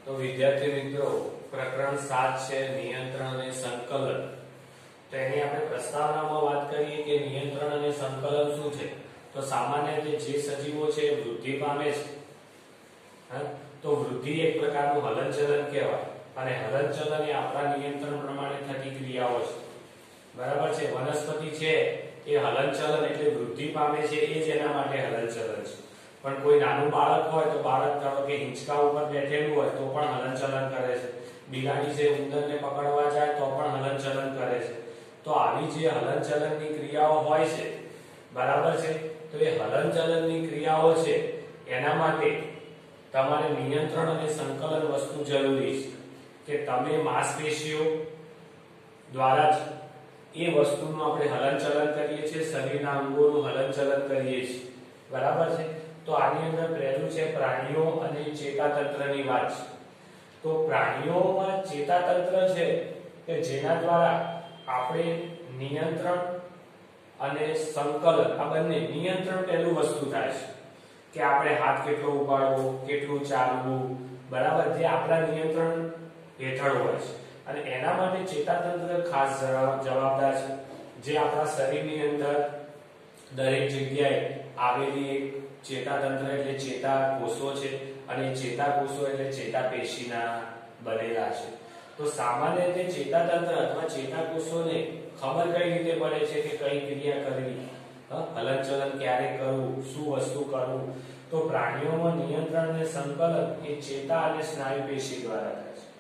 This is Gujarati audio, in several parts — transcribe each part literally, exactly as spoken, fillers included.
તો વિદ્યાર્થી મિત્રો પ્રકરણ સાત છે નિયંત્રણ અને સંકલન. તો એની આપણે પ્રસ્તાવનામાં વાત કરીએ કે નિયંત્રણ અને સંકલન શું છે. તો સામાન્ય રીતે જે સજીવો છે એ વૃદ્ધિ પામે છે, હા, તો વૃદ્ધિ એક પ્રકારનું હલનચલન કહેવાય અને હલનચલન એ આપણા નિયંત્રણ પ્રમાણે થતી ક્રિયાઓ છે. બરાબર છે. વનસ્પતિ છે એ હલનચલન એટલે વૃદ્ધિ પામે છે, એ જ એના માટે હલનચલન છે. પણ કોઈ નાનું બાળક હોય તો બાળક ધારો કે હિંચકા ઉપર બેઠેલું હોય તો પણ હલનચલન કરે છે. બિલાડી છે ઉંદરને પકડવા જાય તો પણ હલનચલન કરે છે. તો આવી જે હલનચલનની ક્રિયાઓ હોય છે, બરાબર છે, તો એ હલનચલનની ક્રિયાઓ છે એના માટે તમારે નિયંત્રણ અને સંકલન વસ્તુ જરૂરી છે કે તમે માંસપેશીઓ દ્વારા જ એ વસ્તુનું આપણે હલનચલન કરીએ છીએ, શરીરના અંગોનું હલનચલન કરીએ છીએ. બરાબર છે. તો આની અંદર પહેલું છે પ્રાણીઓ અને ચેતાતંત્રની વાત છે. તો પ્રાણીઓમાં ચેતાતંત્ર છે કે જેના દ્વારા આપણે નિયંત્રણ અને સંકલન આ બંને નિયંત્રણ પહેલું વસ્તુ થાય છે કે આપણે હાથ કેટલો ઉપાડવો, કેટલું ચાલવું, બરાબર, જે આપણા નિયંત્રણ હેઠળ હોય છે. અને એના માટે ચેતાતંત્ર ખાસ જવાબદાર છે, જે આપણા શરીરની અંદર દરેક જગ્યાએ આવેલી એક ચેતાતંત્ર એટલે ચેતાકોષો છે અને ચેતાકોષો એટલે ચેતાપેશીના બનેલા છે. તો સામાન્ય રીતે ચેતાતંત્ર અથવા ચેતાકોષોને ખબર કઈ રીતે પડે છે કે કઈ ક્રિયા કરવી, હલનચલન ક્યારે કરવું, શું વસ્તુ કરવું. તો પ્રાણીઓમાં નિયંત્રણ અને સંકલન એ ચેતા અને સ્નાયુ પેશી દ્વારા થાય છે.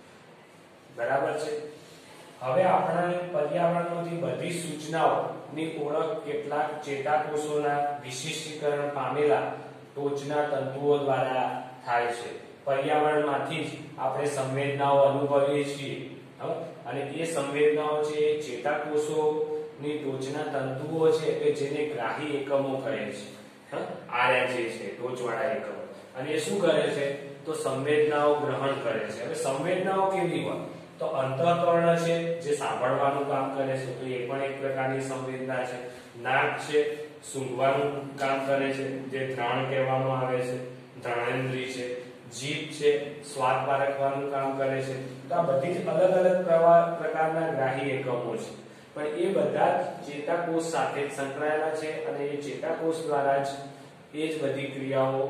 બરાબર છે. હવે આપણે પર્યાવરણમાંથી બધી સૂચનાઓની ઓળખ કેટલાક ચેતાકોષોના વિશિષ્ટીકરણ પામેલા ટોચના તંતુઓ દ્વારા થાય છે. પર્યાવરણમાંથી જ આપણે સંવેદનાઓ અનુભવીએ છીએ અને એ સંવેદનાઓ છે ચેતાકોષોની ટોચના તંતુઓ છે કે જેને ગ્રાહી એકમો કહે છે. આ જે છે ટોચવાળા એકમો, અને એ શું કરે છે તો સંવેદનાઓ ગ્રહણ કરે છે. હવે સંવેદનાઓ કેવી હોય તો અંતઃકર્ણ છે જે સાંભળવાનું કામ કરે છે, તો એ પણ એક પ્રકારની સંવેદના છે. નાક છે સૂંઘવાનું કામ કરે છે, જે ઘ્રાણ કહેવામાં આવે છે, ઘ્રાણેન્દ્રિય છે. જીભ છે સ્વાદ પારખવાનું કામ કરે છે. તો આ બધી જ અલગ અલગ પ્રકારના ગ્રાહી એકમો છે, પણ એ બધા જ ચેતાકોષ સાથે સંકળાયેલા છે અને એ ચેતાકોષ દ્વારા જ એ જ બધી ક્રિયાઓ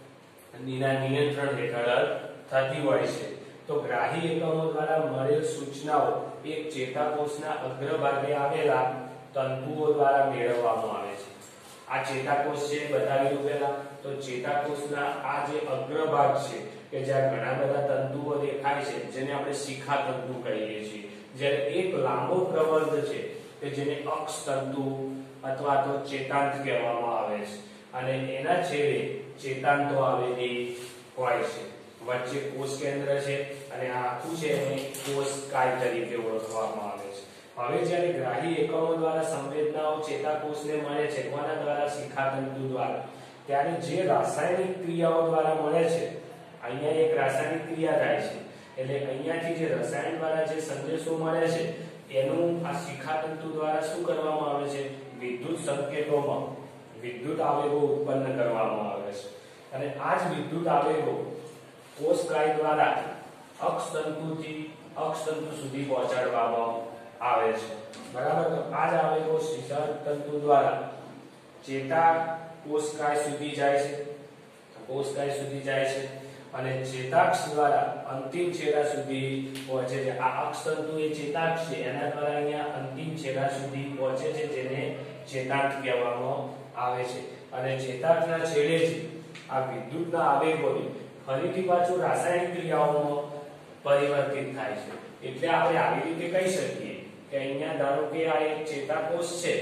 નિયંત્રણ હેઠળ થતી હોય છે. તો ગ્રાહી એકમો દ્વારા મળેલ સૂચનાઓ એક ચેતાકોષના અગ્રભાગે આવેલા તંતુઓ દ્વારા મેળવવામાં આવે છે. આ ચેતાકોષ છે બતાવી પહેલા તો ચેતાકોષના આ જે અગ્રભાગ છે કે જ્યાં ઘણા બધા તંતુઓ દેખાય છે, જેને આપણે શિખા તંતુ કહીએ છીએ. જ્યારે એક લાંબો પ્રબંધ છે કે જેને અક્ષ તંતુ અથવા તો ચેતાંત કહેવામાં આવે છે, અને એના છેડે ચેતાંતો આવેલી હોય છે. વચ્ચે કોષ કેન્દ્ર છે અને આ આખું છે એને કોષકાય તરીકે ઓળખવામાં આવે છે. હવે જ્યારે ગ્રાહી એકમો દ્વારા સંવેદનાઓ ચેતાકોષને મળે છે કોના દ્વારા, શિખાતંતુ દ્વારા, ત્યારે જે રાસાયણિક ક્રિયાઓ દ્વારા મળે છે, અહીંયા એક રાસાયણિક ક્રિયા થાય છે એટલે અહીંયાથી જે રસાયણ દ્વારા જે સંદેશો મળે છે એનું આ શિખાતંતુ દ્વારા શું કરવામાં આવે છે, વિદ્યુત સંકેતોમાં વિદ્યુત આવેગો ઉત્પન્ન કરવામાં આવે છે. અને આ જ વિદ્યુત આવેગો કોષકાય દ્વારા અક્ષતંતુથી અક્ષતંતુ સુધી પહોંચાડવામાં આવે છે. બરાબર. તો આ જ આવેગો શિખાતંતુ દ્વારા ચેતા કોષકાય સુધી જાય છે, કોષકાય સુધી જાય છે અને ચેતાક્ષ દ્વારા અંતિમ છેડા સુધી પહોંચે છે. આ અક્ષતંતુ એ ચેતાક્ષ છે, એના દ્વારા અહીંયા અંતિમ છેડા સુધી પહોંચે છે, જેને ચેતાંત કહેવામાં આવે છે. અને ચેતાક્ષના છેડેથી આ વિદ્યુતના આવેગોને ફરીથી પાછું રાસાયણિક ક્રિયાઓમાં પરિવર્તિત થાય છે. એટલે આપણે આવી રીતે કહી શકીએ કે અહીંયા ધારો કે આ એક ચેતાકોષ છે,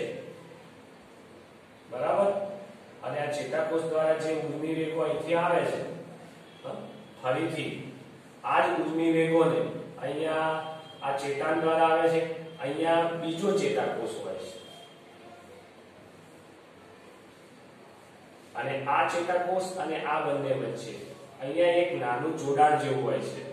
બરાબર, અને આ ચેતાકોષ દ્વારા જે ઉર્મિ વેગો અહીંથી આવે છે, ફરીથી આ જ ઉર્મિ વેગોને અહીંયા આ ચેતાન દ્વારા આવે છે. અહીંયા બીજો ચેતાકોષ હોય છે અને આ ચેતાકોષ અને આ બંને વચ્ચે અહીંયા એક નાનું જોડાણ જેવું હોય છે.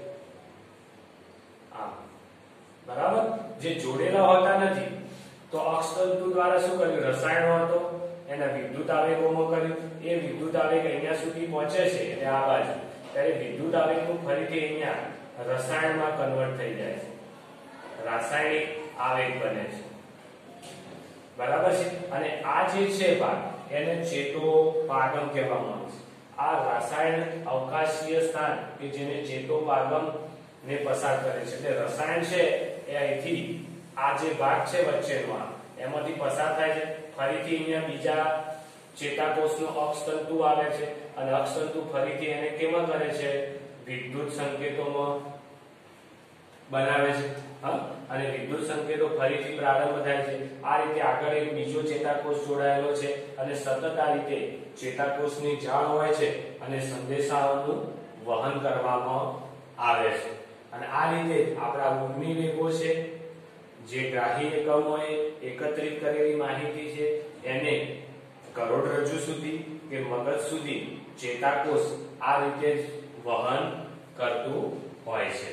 આ બરાબર, જે જોડેલા હોતા નથી. તો અક્ષતંતુ દ્વારા શું કર્યું, રસાયણો હતો એના વિદ્યુત આવેગોમાં કર્યું. એ વિદ્યુત આવેગ અહીંયા સુધી પહોંચે છે એટલે આ બાજુ, ત્યારે વિદ્યુત આવેગનું ફરીથી અહીંયા રસાયણમાં કન્વર્ટ થઈ જાય છે, રાસાયણિક આવેગ બને છે, બરાબર છે. અને આ જે છે ભાગ એને ચેતોપાગમ કહેવામાં આવે છે. આ રસાયણ અવકાશીય સ્થાન કે જેને ચેતોપાગમ ને પસાર કરે છે, એટલે રસાયણ છે એ અહીંથી આ જે ભાગ છે વચ્ચેનો આ એમાંથી પસાર થાય છે, ફરીથી અહીંયા બીજા ચેતાકોષનો અક્ષતંતુ આવે છે અને અક્ષતંતુ ફરીથી એને કેમાં કરે છે, વિદ્યુત સંકેતોમાં બનાવે છે. હા, અને વિદ્યુત સંકેતો ફરીથી પ્રારંભ થાય છે. આ રીતે આગળ એક બીજો ચેતાકોષ જોડાયેલો છે અને સતત આ રીતે ચેતાકોષની જાળ હોય છે અને સંદેશાઓનું વહન કરવામાં આવે છે. અને આ રીતે આપણા ઊર્મિ વેગો છે, જે ગ્રાહી એકમોએ એકત્રિત કરેલી માહિતી છે એને કરોડરજ્જુ સુધી કે મગજ સુધી ચેતાકોષ આ રીતે જ વહન કરતું હોય છે.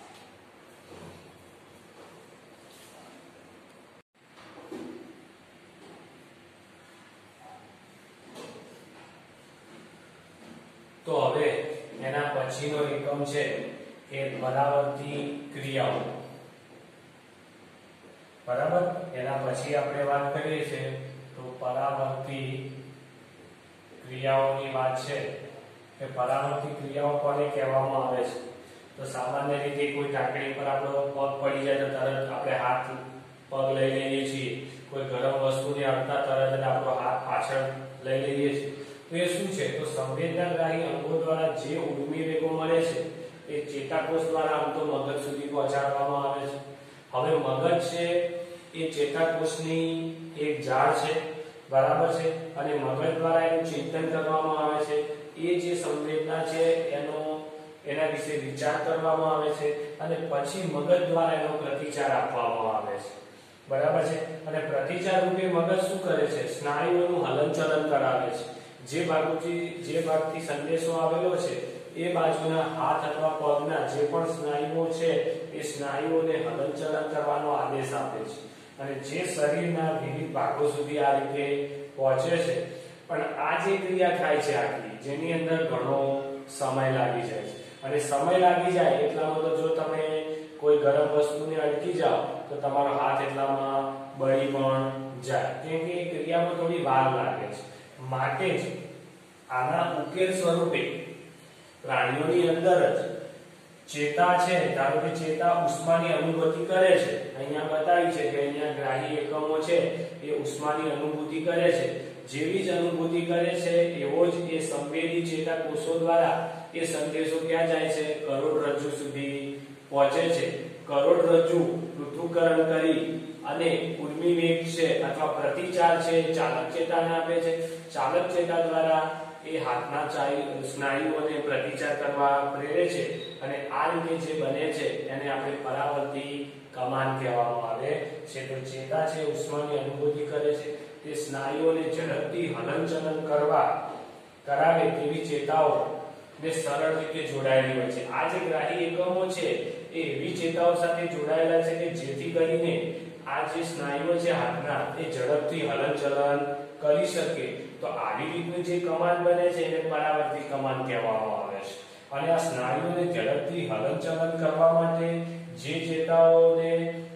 તો હવે એના પછીનો એકમ છે કે પરાવર્તી ક્રિયાઓ. બરાબર, એના પછી આપણે વાત કરીએ છીએ તો પરાવર્તી ક્રિયાઓની વાત છે કે પરાવર્તી ક્રિયાઓ કોને કહેવામાં આવે છે. તો સામાન્ય રીતે કોઈ ઢાંકણી પર આપણો પગ પડી જાય તો તરત આપણે હાથ પગ લઈ લઈએ છીએ, કોઈ ગરમ વસ્તુને અડતા તરત જ આપણો હાથ પાછળ લઈ લઈએ છીએ. તો એ શું છે, તો સંવેદનાગ્રાહી અંગો દ્વારા જે ઊર્મિ વેગો મળે છે એ ચેતાકોષ દ્વારા આમ તો મગજ સુધી પહોંચાડવામાં આવે છે. હવે મગજ છે એ ચેતાકોષની એક જાળ છે, બરાબર છે, અને મગજ દ્વારા એનું ચિંતન કરવામાં આવે છે. એ જે સંવેદના છે એનો એના વિશે વિચાર કરવામાં આવે છે અને પછી મગજ દ્વારા એનો પ્રતિચાર આપવામાં આવે છે, બરાબર છે. અને પ્રતિચાર રૂપે મગજ શું કરે છે, સ્નાયુઓનું હલનચલન કરાવે છે. જે બાજુથી જે ભાગથી સંદેશો આવેલો છે એ બાજુના હાથ અથવા પગના જે પણ સ્નાયુઓ છે એ સ્નાયુઓને હલનચલન કરવાનો આદેશ આપે છે અને જે શરીરના વિવિધ ભાગો સુધી આ રીતે પહોંચે છે. પણ આ જે ક્રિયા થાય છે આખી, જેની અંદર ઘણો સમય લાગી જાય છે અને સમય લાગી જાય એટલામાં તો જો તમે કોઈ ગરમ વસ્તુને અડકી જાઓ તો તમારો હાથ એટલામાં બળી પણ જાય, કેમ કે એ ક્રિયામાં થોડી વાર લાગે છે. માટે જ આના ઉકેલ સ્વરૂપે પ્રાણીઓની અંદર જ ચેતા છે, ધારો કે ચેતા ઉષ્માની અનુભૂતિ કરે છે. અહીંયા બતાવી છે કે અહીંયા ગ્રાહી એકમો છે એ ઉષ્માની અનુભૂતિ કરે છે. જેવી જ અનુભૂતિ કરે છે એવો જ એ સંવેદી ચેતાકોષો દ્વારા એ સંદેશો ક્યાં જાય છે, કરોડરજ્જુ સુધી પહોંચે છે. કરોડરજ્જુ પૃથ્થકરણ કરી અને ઊર્મિ વેગ છે અથવા પ્રતિચાર છે ચાલક ચેતાને આપે છે. ચાલક ચેતા દ્વારા એ હાથના સ્નાયુઓને પ્રતિચાર કરવા પ્રેરે છે અને આ રીતે જે બને છે એને આપણે પરાવર્તી કમાન કહેવામાં આવે છે. તો ચેતા છે ઉષ્માની અનુભૂતિ કરે છે, તે સ્નાયુઓને ઝડપથી હલનચલન કરવા કરાવે તેવી ચેતાઓ ને સરળ રીતે જોડાયેલી હોય છે. આ જે ગ્રાહી એકમો છે એ એવી ચેતાઓ સાથે જોડાયેલા છે કે જેથી કરીને આ જે સ્નાયુઓ છે હાથના એ ઝડપથી હલનચલન કરી શકે. તો આવી રીતનું જે કમાન બને છે એને પરાવર્તી કમાન કહેવામાં આવે છે. અને આ સ્નાયુઓને ઝડપથી હલનચલન કરવા માટે જે ચેતાઓને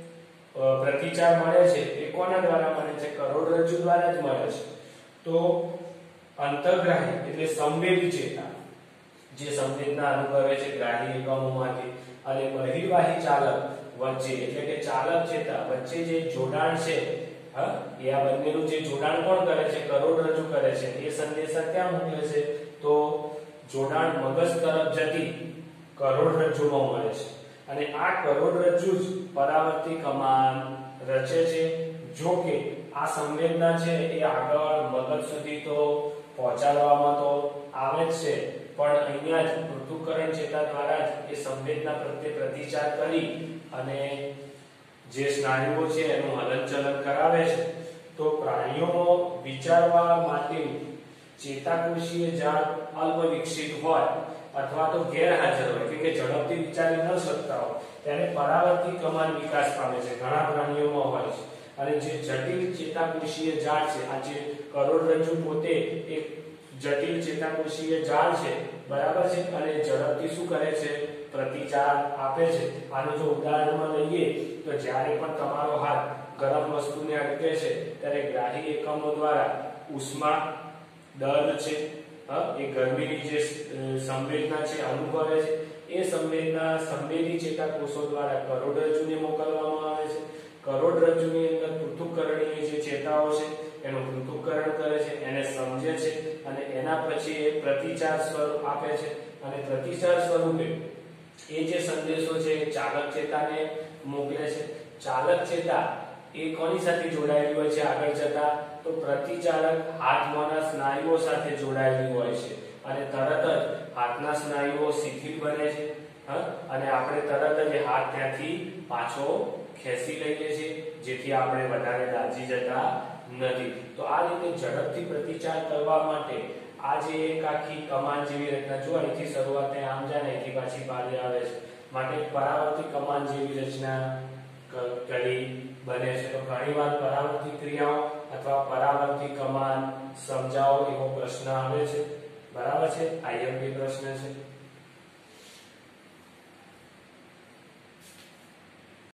પ્રતિચાર મળે છે એ કોના દ્વારા મળે છે, કરોડરજ્જુ દ્વારા જ મળે છે. તો અંતર્ગ્રાહી એટલે સંવેદી ચેતા જે સંવેદના અનુભવે છે ગ્રાહી એકમોમાંથી અને બહિર્વાહી ચાલક વચ્ચે એટલે કે ચાલક ચેતા વચ્ચે જે જોડાણ છે, હા, એ આ બંનેનું જે જોડાણ કોણ કરે છે, કરોડરજ્જુ કરે છે. એ સંદેશા ક્યાં મોકલે છે, તો જોડાણ મગજ તરફ જતી કરોડરજ્જુમાં મળે છે અને આ કરોડરજ્જુ જ પરાવર્તી કમાન રચે છે. જો કે આ સંવેદના છે એ આગળ મગજ સુધી તો પહોંચાડવામાં તો આવે જ છે, પણ અહીંયા જ પૃથ્થકરણ ચેતા દ્વારા જ એ સંવેદના પ્રત્યે પ્રતિચાર કરી અને જે સ્નાયુઓ છે એનું હલનચલન કરાવે છે. તો પ્રાણીઓમાં વિચારવા માટે ચેતાકોષીય જાળ અલ્પ વિકસિત હોય અથવા તો ગેરહાજર હોય કે ઝડપથી વિચારી ન શકતા હોય ત્યારે પરાવર્તી કમાન વિકાસ પામે છે. ઘણા પ્રાણીઓમાં હોય છે અને જે જટિલ ચેતાકોષીય જાળ છે, આ જે કરોડરજ્જુ પોતે એક જટિલ ચેતાકોષીય જાળ છે, બરાબર છે, અને ઝડપથી શું કરે છે, પ્રતિચાર આપે છે. આનું જો ઉદાહરણમાં લઈએ તો જ્યારે પણ તમારો હાથ ગરમ વસ્તુને અટકે છે ત્યારે ગ્રાહી એકમો દ્વારા ઉષ્મા દર્દ છે એ ગરમીની જે સંવેદના છે અનુભવે છે. એ સંવેદના સંવેદી ચેતાકોષો દ્વારા કરોડરજ્જુને મોકલવામાં આવે છે. કરોડરજ્જુની અંદર પૃથુકરણીય જે ચેતાઓ છે એનું પૃથુકરણ કરે છે, એને સમજે છે અને એના પછી એ પ્રતિચાર સ્વરૂપ આપે છે. અને પ્રતિચાર સ્વરૂપે એ જે સંદેશો છે એ ચાલક ચેતાને મોકલે છે. ચાલક ચેતા એ કોની સાથે જોડાયેલી હોય છે આગળ જતા? તો પ્રતિચારક હાથમાંના સ્નાયુઓ સાથે જોડાયેલી હોય છે અને તરત જ હાથના સ્નાયુઓ શિથિલ બને છે અને આપણે તરત જ હાથ ત્યાંથી પાછો ખેંચી લઈએ છીએ, જેથી આપણે વધારે દાઝી જતા નથી. તો આ રીતે ઝડપથી પ્રતિચાર કરવા માટે આ જે એક આખી કમાન જેવી રચના જો અહીંથી શરૂઆત થાય આમ જાય ને અહીંથી પાછી બહાર આવે છે માટે પરાવર્તી કમાન જેવી રચના કરી બને છે. તો ઘણીવાર પરાવર્તી ક્રિયાઓ અથવા પરાવર્તી કમાન સમજાવો એવો પ્રશ્ન આવે છે. બરાબર છે, આઈએમપી પ્રશ્ન છે.